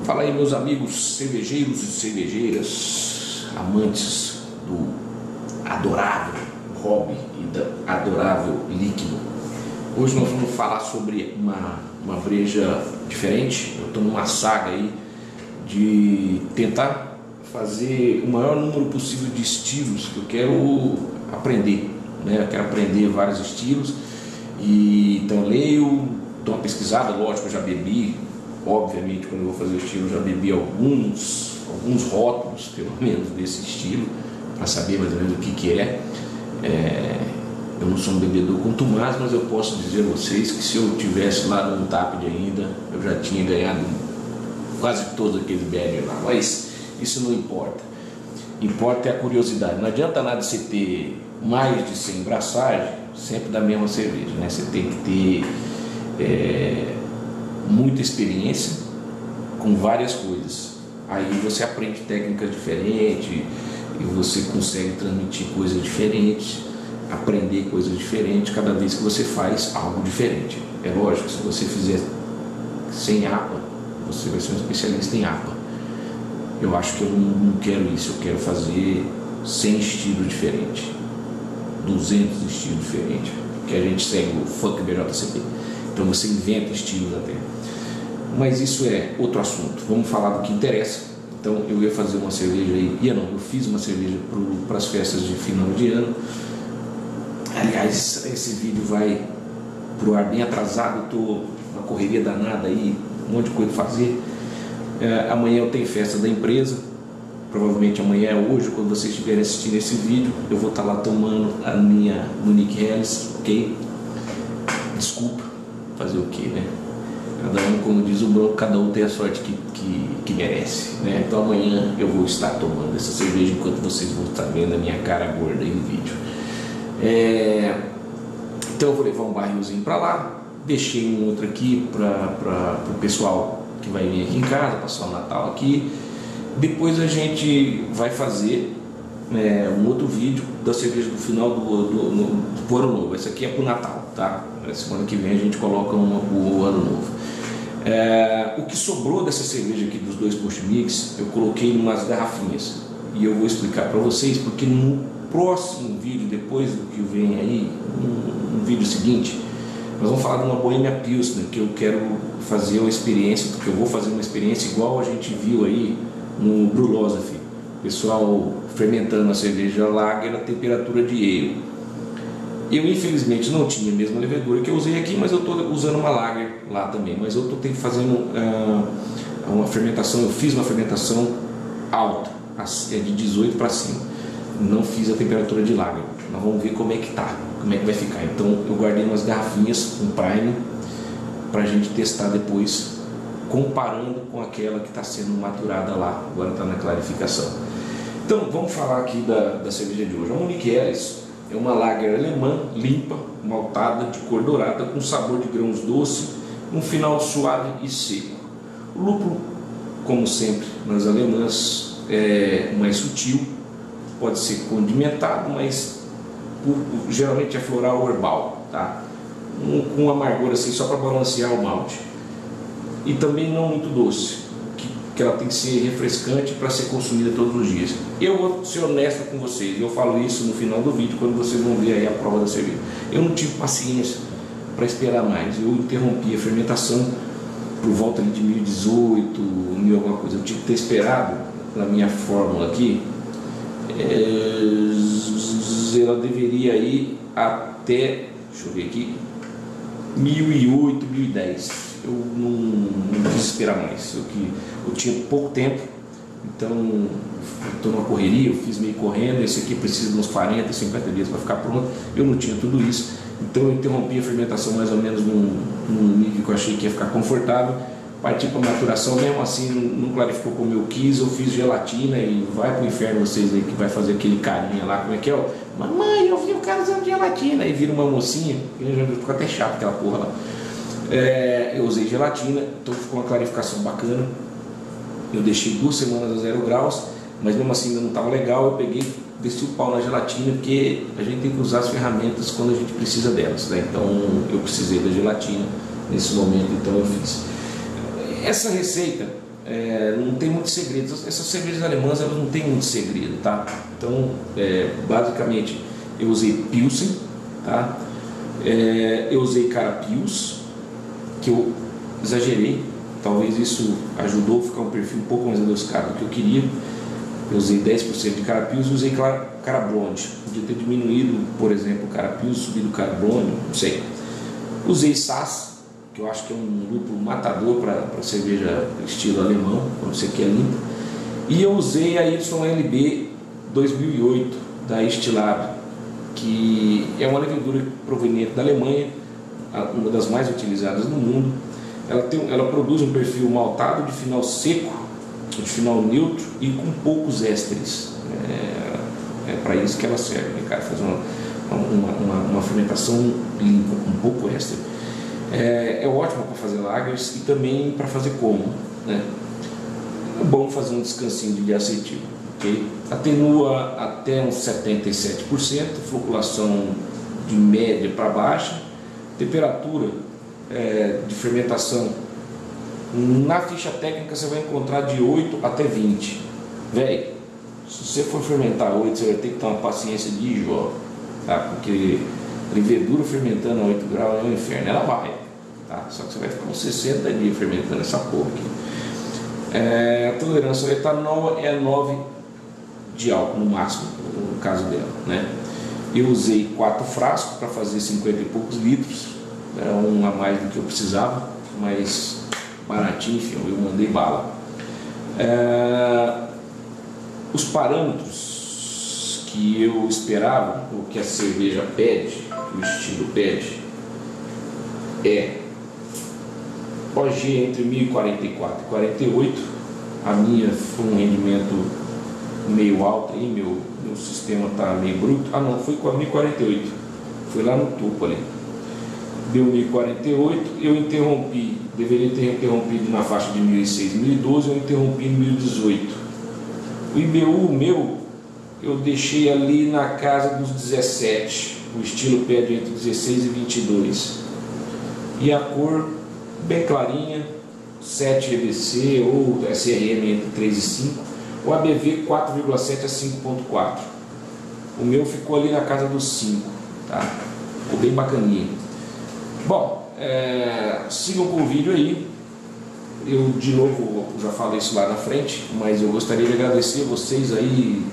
Fala aí, meus amigos cervejeiros e cervejeiras, amantes do adorável hobby e da adorável líquido. Hoje nós vamos falar sobre uma breja diferente. Eu estou numa saga aí de tentar fazer o maior número possível de estilos que eu quero aprender, né? Eu quero aprender vários estilos e então eu leio, dou uma pesquisada, lógico, eu já bebi. Obviamente, quando eu vou fazer o estilo, eu já bebi alguns rótulos, pelo menos, desse estilo, para saber mais ou menos o que é. Eu não sou um bebedor contumaz, mas eu posso dizer a vocês que se eu tivesse lá no Untappd ainda, eu já tinha ganhado quase todos aqueles badges lá. Mas isso não importa. Importa é a curiosidade. Não adianta nada você ter mais de 100 braçagens sempre da mesma cerveja, né? Você tem que ter muita experiência com várias coisas. Aí você aprende técnicas diferentes e você consegue transmitir coisas diferentes, aprender coisas diferentes cada vez que você faz algo diferente. É lógico, se você fizer sem APA, você vai ser um especialista em APA. Eu acho que eu não quero isso, eu quero fazer 100 estilos diferentes, 200 estilos diferentes, que a gente segue o Funk BJCP. Então você inventa estilos até. Mas isso é outro assunto. Vamos falar do que interessa. Então eu ia fazer uma cerveja aí. Eu fiz uma cerveja para as festas de final de ano. Aliás, esse vídeo vai pro ar bem atrasado. Estou na correria danada aí, um monte de coisa para fazer. Amanhã eu tenho festa da empresa. Provavelmente amanhã é hoje, quando vocês estiverem assistindo esse vídeo, eu vou estar lá tomando a minha Munich Helles, ok? Desculpa, fazer o que, né? Cada um, como diz o Bronco, cada um tem a sorte que merece, né? Então amanhã eu vou estar tomando essa cerveja enquanto vocês vão estar vendo a minha cara gorda aí no vídeo. Então eu vou levar um barrilzinho para lá, deixei um outro aqui para o pessoal que vai vir aqui em casa, passar o Natal aqui. Depois a gente vai fazer um outro vídeo da cerveja do final do ano novo. Essa aqui é para o Natal, tá? Semana que vem a gente coloca uma para o ano novo. O que sobrou dessa cerveja aqui dos dois Post Mix, eu coloquei em umas garrafinhas. E eu vou explicar para vocês, porque no próximo vídeo, depois do que vem aí, no vídeo seguinte, nós vamos falar de uma Bohemia Pilsner, que eu quero fazer uma experiência, porque eu vou fazer uma experiência igual a gente viu aí no Brulosophy. Pessoal fermentando a cerveja lager a temperatura de ale. Eu infelizmente não tinha a mesma levedura que eu usei aqui, mas eu estou usando uma lager lá também. Mas eu estou fazendo uma fermentação, eu fiz uma fermentação alta, de 18 para cima. Não fiz a temperatura de lager. Nós vamos ver como é que tá, como é que vai ficar. Então eu guardei umas garrafinhas, um prime, para a gente testar depois, comparando com aquela que está sendo maturada lá. Agora está na clarificação. Então vamos falar aqui da cerveja de hoje. A Munich Helles é uma lager alemã, limpa, maltada, de cor dourada, com sabor de grãos doce, um final suave e seco. O lúpulo, como sempre nas alemãs, é mais sutil, pode ser condimentado, mas geralmente é floral ou herbal, tá? Com amargor assim, só para balancear o malte. E também não muito doce, que ela tem que ser refrescante para ser consumida todos os dias. Eu vou ser honesto com vocês, eu falo isso no final do vídeo, quando vocês vão ver aí a prova da cerveja. Eu não tive paciência para esperar mais, eu interrompi a fermentação por volta de 1018, 1000 alguma coisa. Eu tive que ter esperado, na minha fórmula aqui, ela deveria ir até, deixa eu ver aqui, 1008, 1010. Eu não quis esperar mais, eu tinha pouco tempo, então estou numa correria, eu fiz meio correndo. Esse aqui precisa de uns 40, 50 dias para ficar pronto, eu não tinha tudo isso, então eu interrompi a fermentação mais ou menos num nível que eu achei que ia ficar confortável, parti para maturação, mesmo assim não clarificou como eu quis, eu fiz gelatina e vai pro inferno vocês aí que vai fazer aquele carinha lá, como é que é? Mamãe, eu vi o cara usando gelatina, aí vira uma mocinha, ficou até chato aquela porra lá. Eu usei gelatina, então ficou uma clarificação bacana. Eu deixei 2 semanas a 0 graus, mas mesmo assim ainda não estava legal. Eu peguei, desci o pau na gelatina, porque a gente tem que usar as ferramentas quando a gente precisa delas, né? Então eu precisei da gelatina nesse momento, então eu fiz. Essa receita não tem muito segredo. Essas cervejas alemãs elas não tem muito segredo, tá? Então, basicamente, eu usei Pilsen, tá? Eu usei Carapils, que eu exagerei. Talvez isso ajudou a ficar um perfil um pouco mais adocicado do que eu queria. Eu usei 10% de Carapils e usei Cara Blonde. Podia ter diminuído, por exemplo, o Carapils, subido o Cara Blonde, não sei. Usei Sass, que eu acho que é um lúpulo matador para cerveja estilo alemão, quando você quer limpo. E eu usei a YLB 2008 da Estilab, que é uma levedura proveniente da Alemanha, uma das mais utilizadas no mundo. Ela produz um perfil maltado de final seco, de final neutro e com poucos ésteres. É para isso que ela serve, né, cara? Faz uma fermentação limpa, com pouco éster. É ótimo para fazer lagers e também para fazer como, né? É bom fazer um descansinho de diacetil, ok? Atenua até uns 77%, floculação de média para baixa, temperatura de fermentação. Na ficha técnica você vai encontrar de 8 até 20. Véi, se você for fermentar 8, você vai ter que ter uma paciência de Jó, tá? Porque levedura fermentando a 8 graus é um inferno. Ela vai, tá? Só que você vai ficar uns 60 dias fermentando essa porra aqui. A tolerância ao etanol é 9 de álcool no máximo, no caso dela, né? Eu usei 4 frascos para fazer 50 e poucos litros. Era um a mais do que eu precisava, mas baratinho, enfim, eu mandei bala. Os parâmetros que eu esperava, o que a cerveja pede, o estilo pede, OG entre 1044 e 48. A minha foi um rendimento meio alto aí, meu sistema está meio bruto. Não, foi com a 1048, foi lá no topo ali. Deu 1048, eu interrompi, deveria ter interrompido na faixa de 1006 e 1012, eu interrompi em 1018. O IBU meu, eu deixei ali na casa dos 17, o estilo pede entre 16 e 22. E a cor bem clarinha, 7 EBC ou SRM entre 3 e 5, o ABV 4,7 a 5,4. O meu ficou ali na casa dos 5, tá? Ficou bem bacaninha. Bom, sigam com o vídeo aí. Eu de novo já falei isso lá na frente, mas eu gostaria de agradecer vocês aí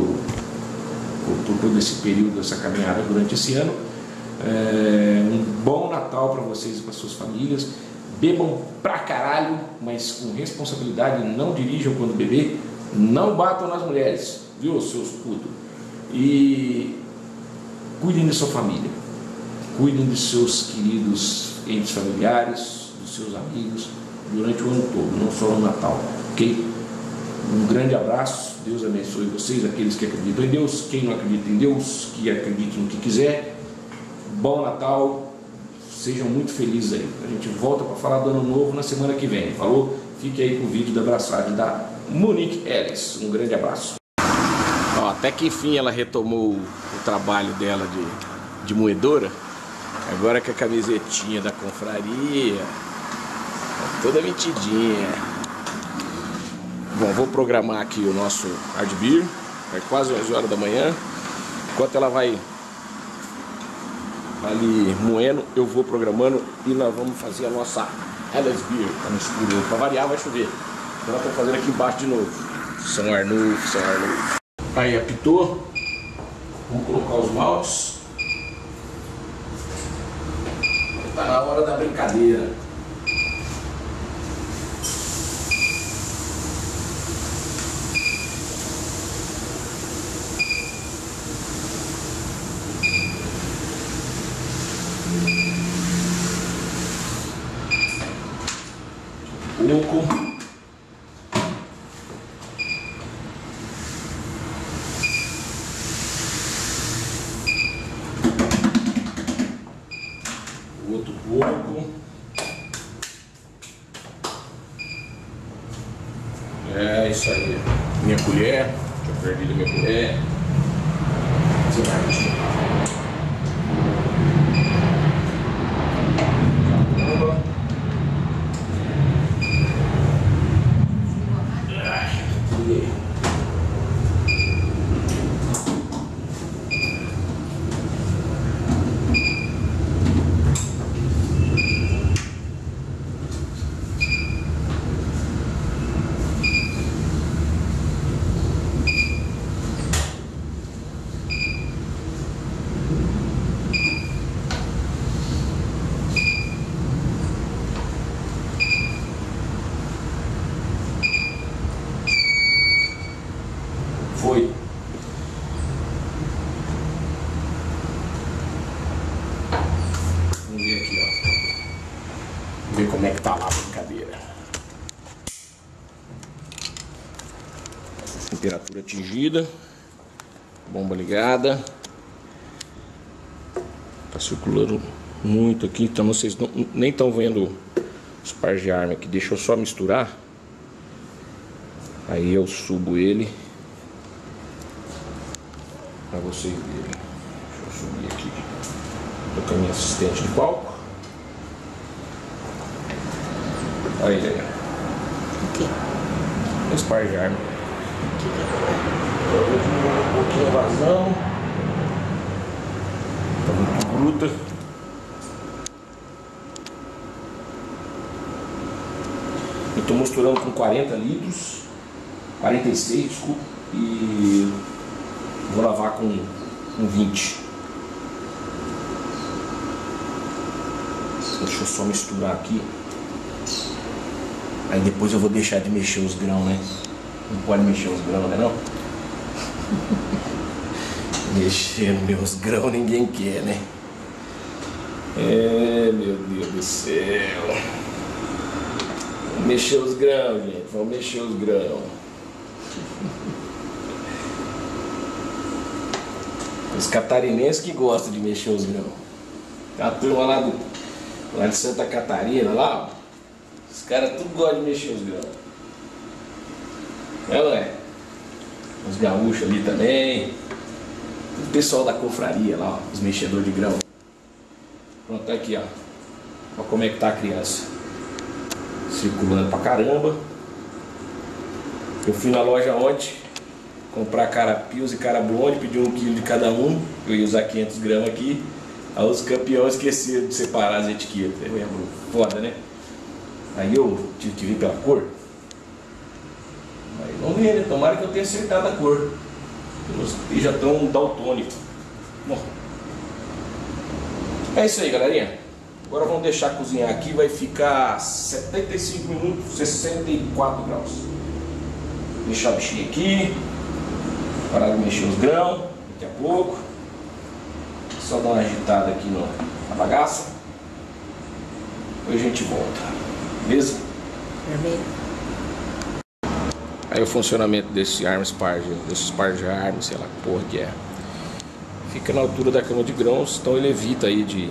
por todo esse período, essa caminhada durante esse ano. Um bom Natal para vocês e para suas famílias. Bebam pra caralho, mas com responsabilidade. Não dirijam quando beber. Não batam nas mulheres, viu, seus putos? E cuidem da sua família. Cuidem dos seus queridos entes familiares, dos seus amigos, durante o ano todo, não só no Natal, ok? Um grande abraço, Deus abençoe vocês, aqueles que acreditam em Deus, quem não acredita em Deus, que acredite no que quiser. Bom Natal, sejam muito felizes aí. A gente volta para falar do ano novo na semana que vem, falou? Fique aí com o vídeo da abraçagem da Monique Ellis. Um grande abraço. Até que enfim ela retomou o trabalho dela de moedora. Agora com a camisetinha da confraria, toda mentidinha. Bom, vou programar aqui o nosso hard beer. É quase 11 horas da manhã. Enquanto ela vai ali moendo, eu vou programando e nós vamos fazer a nossa Ellis Beer. Tá no escuro, para variar vai chover. Então nós estamos fazendo aqui embaixo de novo. São Arnulfo, São Arnulfo. Aí apitou. Vamos colocar os maltes. Tá na hora da brincadeira. Pouco. Outro pouco. É isso aí. Minha colher. Deixa eu perder minha colher. Você vai misturar. ver como é que tá lá a brincadeira. Temperatura atingida. Bomba ligada. Tá circulando muito aqui, então vocês nem estão vendo os par de arma aqui. Deixa eu só misturar. Aí eu subo ele para vocês verem. Deixa eu subir aqui. Tô com a minha assistente de palco. Aí, aí. Aqui. Esse par de arma. Aqui. Eu vou diminuir um pouquinho a vazão. Tá muito bruta. Eu tô misturando com 40 litros. 46, desculpa. E vou lavar com 20. Deixa eu só misturar aqui. Aí depois eu vou deixar de mexer os grãos, né? Não pode mexer os grãos, né não? Mexer nos meus grãos ninguém quer, né? É, meu Deus do céu. Vamos mexer os grãos, gente. Vamos mexer os grãos. Os catarinenses que gostam de mexer os grãos. A turma lá de Santa Catarina, lá, ó, os caras tudo gostam de mexer os grãos. É, não é? Os gaúchos ali também. O pessoal da confraria lá, ó, os mexedores de grão. Pronto, tá aqui, ó. Olha como é que tá a criança. Circulando pra caramba. Eu fui na loja ontem comprar carapios e carablone, pedi 1 quilo de cada um. Eu ia usar 500 gramas aqui. Aí os campeões esqueceram de separar as etiquetas. Foda, né? Aí eu tive que vir pela cor. Aí vamos ver, né? Tomara que eu tenha acertado a cor. Eles já estão daltônicos. Bom, é isso aí, galerinha. Agora vamos deixar cozinhar aqui. Vai ficar 75 minutos, 64 graus. Deixar o bichinho aqui. Parar de mexer os grãos. Daqui a pouco. Só dar uma agitada aqui na bagaça. Depois a gente volta. Beleza? Vermelho. Aí o funcionamento desses par de armas, sei lá que porra que é. Fica na altura da cama de grãos, então ele evita aí de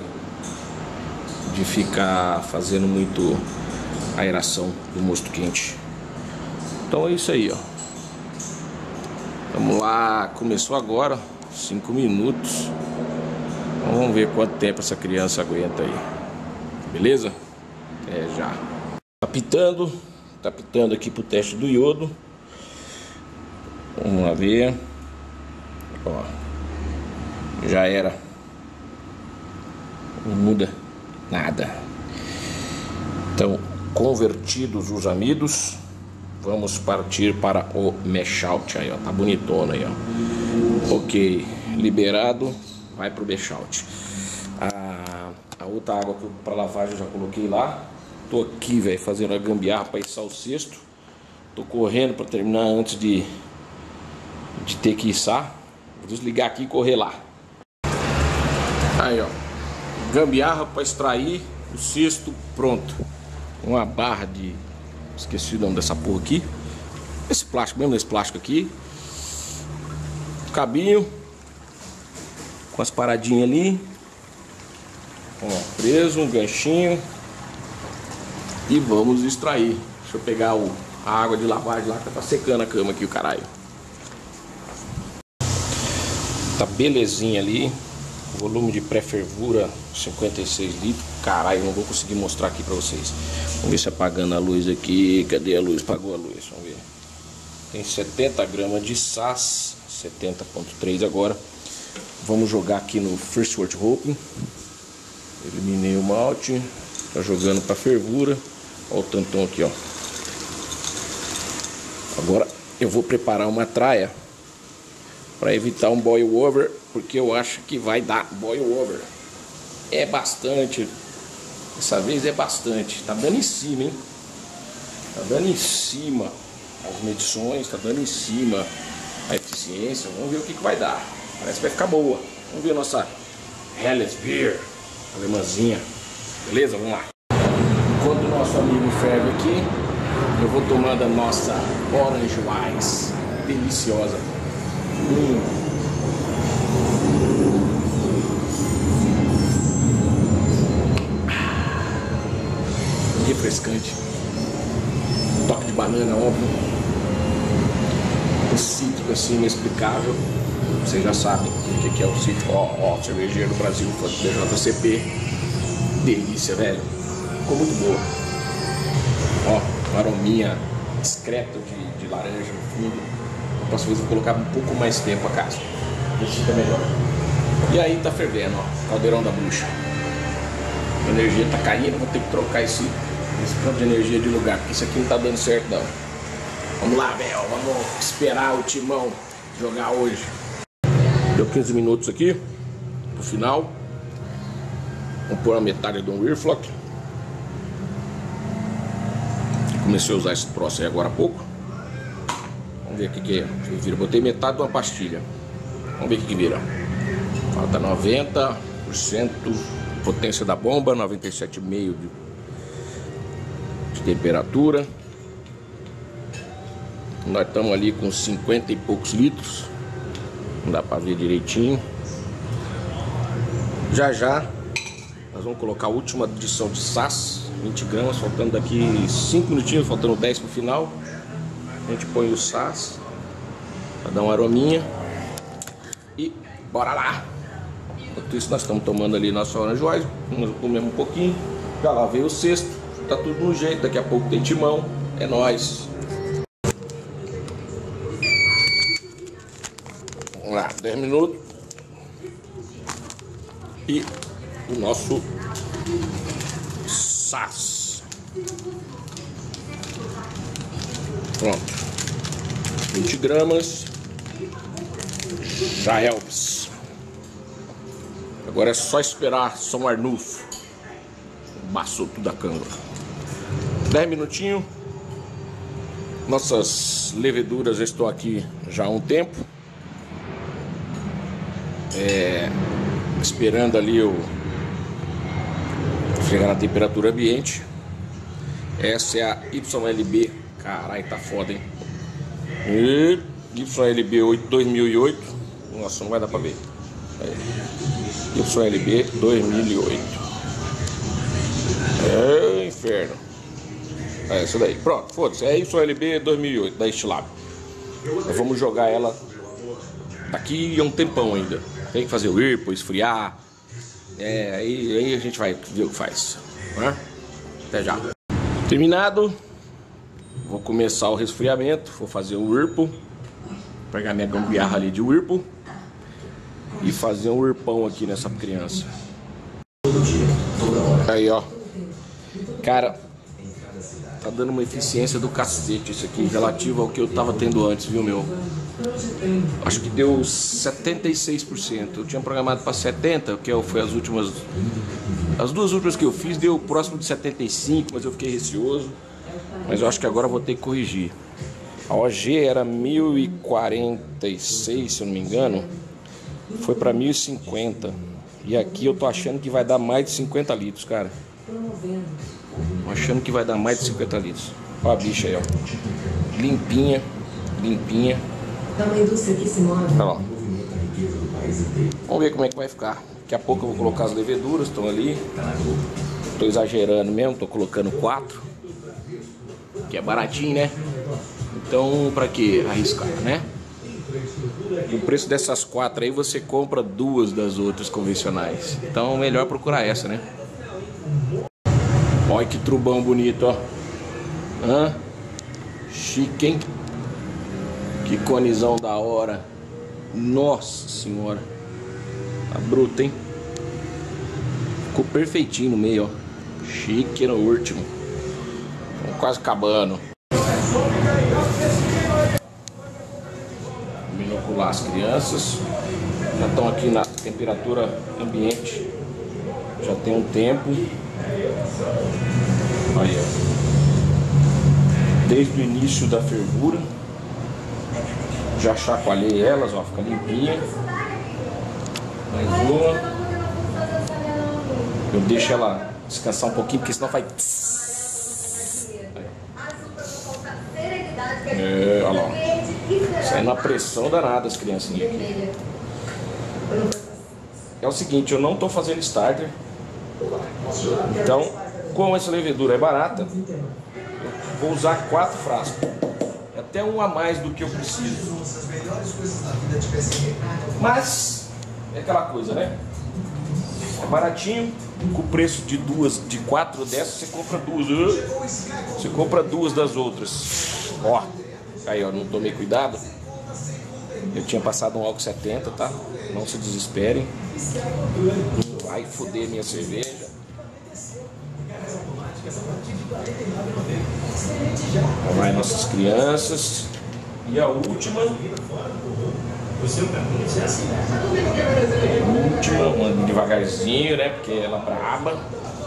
ficar fazendo muito aeração do mosto quente. Então é isso aí, ó. Vamos lá, começou agora, 5 minutos. Então vamos ver quanto tempo essa criança aguenta aí. Beleza? É já. Tá pitando aqui pro teste do iodo. Vamos lá ver. Ó. Já era. Não muda nada. Então, convertidos os amidos, vamos partir para o mesh out aí, ó. Tá bonitona aí, ó. Ok, liberado, vai pro mesh out. A outra água para lavagem eu já coloquei lá. Tô aqui, velho, fazendo a gambiarra para içar o cesto. Tô correndo para terminar antes de ter que içar. Vou desligar aqui e correr lá. Aí, ó. Gambiarra para extrair o cesto pronto. Uma barra de... Esqueci o nome dessa porra aqui. Esse plástico mesmo, esse plástico aqui. Cabinho. Com as paradinhas ali. Ó, preso, um ganchinho. E vamos extrair. Deixa eu pegar a água de lavagem lá, que tá secando a cama aqui, o caralho. Tá belezinha ali. Volume de pré-fervura 56 litros. Caralho, não vou conseguir mostrar aqui pra vocês. Vamos ver se apagando a luz aqui. Cadê a luz? Apagou a luz, vamos ver. Tem 70 gramas de SAS, 70.3 agora. Vamos jogar aqui no First Wort Hopping. Eliminei o malte. Tá jogando pra fervura. Olha o tantão aqui, ó. Agora eu vou preparar uma traia para evitar um boil over, porque eu acho que vai dar boil over. É bastante. Dessa vez é bastante. Tá dando em cima, hein? Tá dando em cima as medições, tá dando em cima a eficiência. Vamos ver o que vai dar. Parece que vai ficar boa. Vamos ver a nossa Helles Beer alemãzinha. Beleza? Vamos lá. Enquanto o nosso amigo ferve aqui, eu vou tomando a nossa Orange Wise, deliciosa. Refrescante. Toque de banana, óbvio. Um cítrico assim inexplicável. Vocês já sabem o que é o cítrico. Ó, cervejeiro do Brasil, foi do BJCP. Delícia, velho. Ficou muito boa. Ó, uma arominha discreta de laranja no fundo. A próxima vez eu vou colocar um pouco mais tempo a casca. Isso fica melhor. E aí tá fervendo, ó. Caldeirão da bruxa. A energia tá caindo, vou ter que trocar esse ponto de energia de lugar, porque isso aqui não tá dando certo não. Vamos lá, velho. Vamos esperar o Timão jogar hoje. Deu 15 minutos aqui pro final. Vamos pôr a metade de um Whirlpool. Comecei a usar esse troço aí agora há pouco. Vamos ver o que é. Vira. Botei metade de uma pastilha. Vamos ver o que vira. Falta 90% potência da bomba, 97,5 de temperatura. Nós estamos ali com 50 e poucos litros. Não dá para ver direitinho. Já nós vamos colocar a última adição de SAS, 20 gramas, faltando daqui 5 minutinhos, faltando 10 para o final. A gente põe o SAS para dar uma arominha. E bora lá! Enquanto isso nós estamos tomando ali nossa Orange Wise, comemos um pouquinho. Já lavei o cesto, tá tudo no jeito, daqui a pouco tem Timão, é nóis! Vamos lá, 10 minutos. E o nosso SAS. Pronto. 20 gramas. Já helps. Agora é só esperar São Arnulfo. Baçou tudo a câmera. 10 minutinhos. Nossas leveduras já estão aqui já há um tempo. Esperando ali chegar na temperatura ambiente. Essa é a YLB. Caralho, tá foda, hein? YLB 2008. Nossa, não vai dar pra ver. YLB 2008. É inferno. É essa daí. Pronto, foda-se. É YLB 2008 da Estilab. Nós vamos jogar ela daqui a um tempão ainda. Tem que fazer o Whirlpool, esfriar. Aí a gente vai ver o que faz. Até já. Terminado. Vou começar o resfriamento. Vou fazer o Whirlpool. Pegar minha gambiarra ali de Whirlpool. E fazer um Whirlpão aqui nessa criança. Aí, ó. Cara, tá dando uma eficiência do cacete isso aqui, relativo ao que eu tava tendo antes, viu, meu? Acho que deu 76%. Eu tinha programado para 70%, que foi as últimas. As duas últimas que eu fiz deu próximo de 75%, mas eu fiquei receoso. Mas eu acho que agora eu vou ter que corrigir. A OG era 1046, se eu não me engano. Foi para 1050. E aqui eu tô achando que vai dar mais de 50 litros, cara. Tô achando que vai dar mais de 50 litros. Olha a bicha aí, ó. Limpinha, limpinha. Olha lá. Vamos ver como é que vai ficar. Daqui a pouco eu vou colocar as leveduras, estão ali. Tô exagerando mesmo, tô colocando 4. Que é baratinho, né? Então, pra que arriscar, né? O preço dessas 4 aí você compra 2 das outras convencionais. Então, melhor procurar essa, né? Olha que trubão bonito, ó. Chique, hein? Que conizão da hora. Nossa senhora. Tá bruto, hein? Ficou perfeitinho no meio, ó. Chique no último. Estamos quase acabando. Vamos inocular as crianças. Já estão aqui na temperatura ambiente. Já tem um tempo. Aí, ó. Desde o início da fervura. Já chacoalhei elas, ó. Fica limpinha. Mais uma. Eu deixo ela descansar um pouquinho, porque senão vai... Olha lá. Saindo a pressão danada as criancinhas aqui. É o seguinte, eu não estou fazendo starter. Então, como essa levedura é barata, eu vou usar 4 frascos. Até um a mais do que eu preciso. Mas é aquela coisa, né? É baratinho, com o preço de 4 dessas, você compra 2. Você compra 2 das outras. Ó, aí ó, não tomei cuidado. Eu tinha passado um álcool 70, tá? Não se desesperem. Não vai foder minha cerveja. Vai nossas crianças. E a última. Uma devagarzinho, né? Porque ela é braba.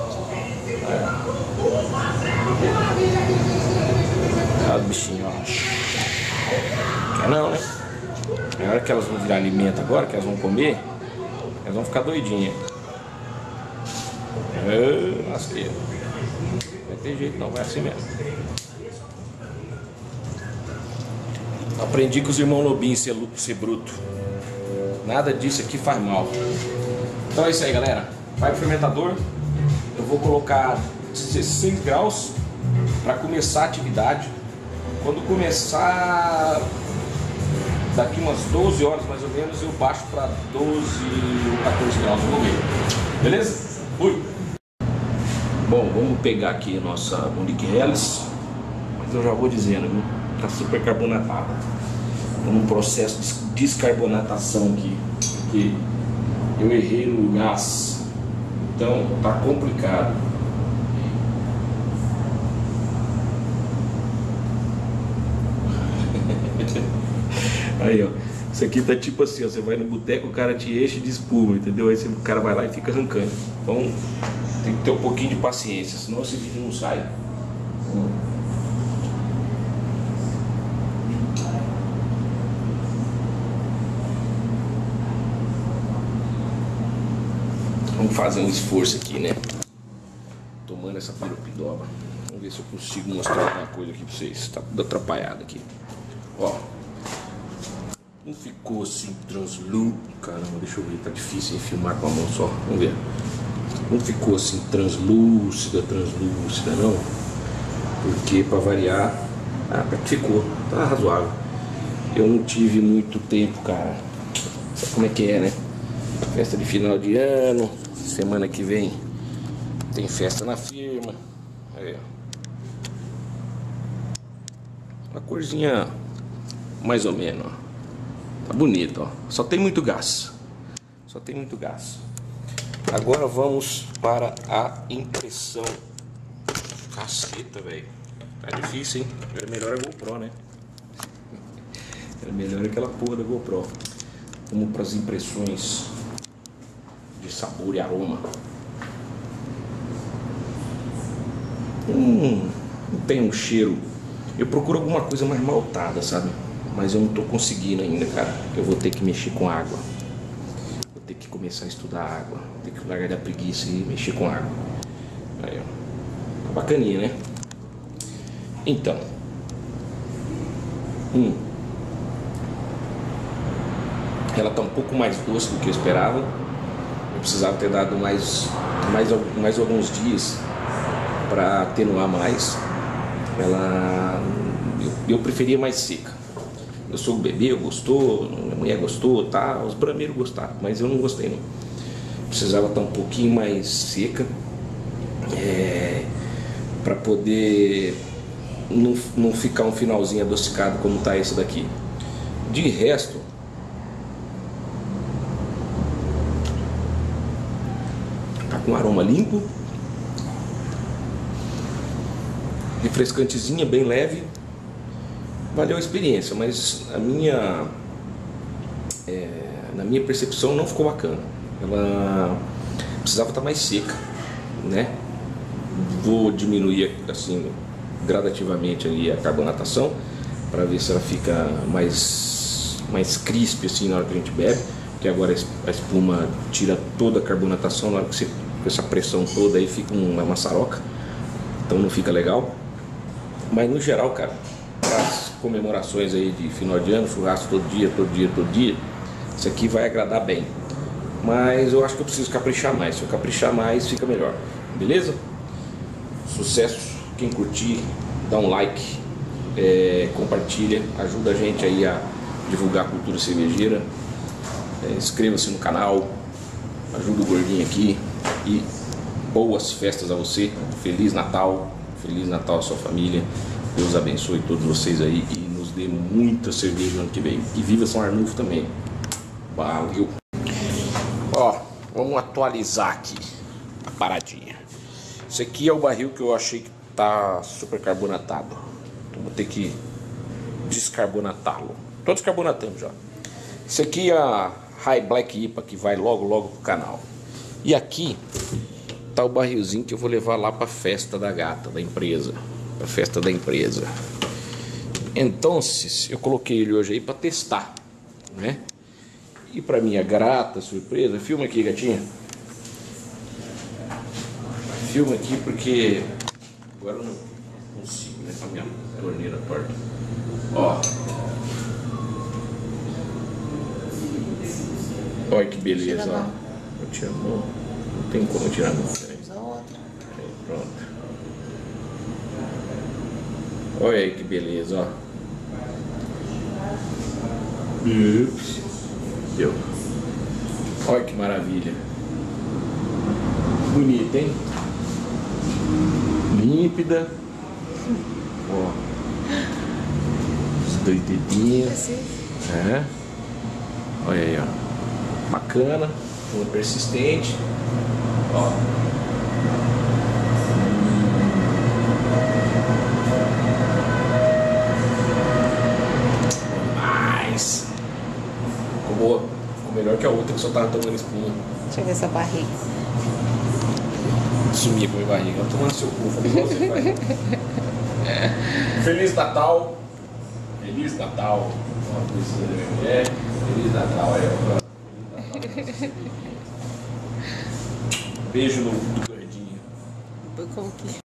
Olha o bichinho, ó. Quer não, né? Na hora que elas vão virar alimento agora, que elas vão comer, elas vão ficar doidinhas. Lasqueira. Não vai ter jeito não, vai assim mesmo. Aprendi com os irmãos Lobinhos ser bruto. Nada disso aqui faz mal. Então é isso aí, galera. Vai pro fermentador. Eu vou colocar 16 graus para começar a atividade. Quando começar, daqui umas 12 horas mais ou menos, eu baixo para 12 ou 14 graus. Vamos ver. Beleza? Fui! Bom, vamos pegar aqui a nossa Monique Helles. Mas eu já vou dizendo, viu? Tá super carbonatada. Tô num processo de descarbonatação aqui, porque eu errei no gás, então tá complicado. Aí ó, isso aqui tá tipo assim, ó, você vai no boteco, o cara te enche de espuma, entendeu? Aí o cara vai lá e fica arrancando. Então tem que ter um pouquinho de paciência, senão esse vídeo não sai. Vamos fazer um esforço aqui, né? Tomando essa piropidoba. Vamos ver se eu consigo mostrar alguma coisa aqui pra vocês. Tá tudo atrapalhado aqui. Ó. Não ficou assim translúcido. Caramba, deixa eu ver. Tá difícil em filmar com a mão só. Vamos ver. Não ficou assim translúcida não. Porque pra variar. Ficou. Tá razoável. Eu não tive muito tempo, cara. Sabe como é que é, né? Festa de final de ano. Semana que vem tem festa na firma. Aí, ó. Uma corzinha mais ou menos, ó. Tá bonito, ó. Só tem muito gás. Só tem muito gás. Agora vamos para a impressão. Caceta, velho. Tá difícil, hein? Era melhor a GoPro, né? Era melhor aquela porra da GoPro. Vamos para as impressões de sabor e aroma. Não tem um cheiro. Eu procuro alguma coisa mais maltada, sabe? Mas eu não tô conseguindo ainda, cara. Eu vou ter que mexer com água. Vou ter que começar a estudar água. Vou ter que largar da preguiça e mexer com água. Aí, ó. Tá bacaninha, né? Então. Ela tá um pouco mais doce do que eu esperava. Eu precisava ter dado mais alguns dias para atenuar mais. Eu preferia mais seca. Eu sou bebê, gostou, minha mulher gostou, tá? Os brameiros gostaram, mas eu não gostei não. Precisava estar um pouquinho mais seca, para poder não ficar um finalzinho adocicado como tá esse daqui. De resto, um aroma limpo, refrescantezinha, bem leve. Valeu a experiência, mas na minha percepção não ficou bacana. Ela precisava estar mais seca, né? Vou diminuir assim gradativamente ali a carbonatação para ver se ela fica mais crisp assim na hora que a gente bebe, porque agora a espuma tira toda a carbonatação. Na hora que você com essa pressão toda aí fica uma maçaroca, então não fica legal. Mas no geral, cara, comemorações aí de final de ano, churrasco todo dia, todo dia, todo dia, isso aqui vai agradar bem. Mas eu acho que eu preciso caprichar mais. Se eu caprichar mais, fica melhor. Beleza? Sucesso. Quem curtir, dá um like, compartilha, ajuda a gente aí a divulgar a cultura cervejeira. Inscreva-se no canal, ajuda o gordinho aqui e boas festas a você. Feliz Natal à sua família. Deus abençoe todos vocês aí e nos dê muita cerveja no ano que vem. E viva São Arnulfo também. Valeu. Ó, vamos atualizar aqui a paradinha. Esse aqui é o barril que eu achei que tá super carbonatado. Então vou ter que descarbonatá-lo. Tô descarbonatando já. Esse aqui é a High Black IPA que vai logo pro canal. E aqui tá o barrilzinho que eu vou levar lá pra festa da gata, da empresa. Pra festa da empresa. Então, eu coloquei ele hoje aí pra testar, né? E pra minha grata surpresa, filma aqui, gatinha. Filma aqui porque agora eu não consigo, né? Com a minha torneira torta. Ó. Olha que beleza, ó. Vou tirar a mão. Não tem como tirar a mão. Aí, pronto. Olha aí que beleza, ó. Ups. Deu. Olha que maravilha. Bonita, hein? Límpida. Ó. Os dois dedinhos. É. Olha aí, ó. Bacana. Muito persistente. Ó. Mas ficou melhor que a outra que só tava tomando espinha. Deixa eu ver essa barriga. Sumia com a minha barriga. Eu tomando seu cu, falei igual você faz. Feliz Natal. Feliz Natal. Feliz Natal aí, ó. Beijo do gordinho. Como que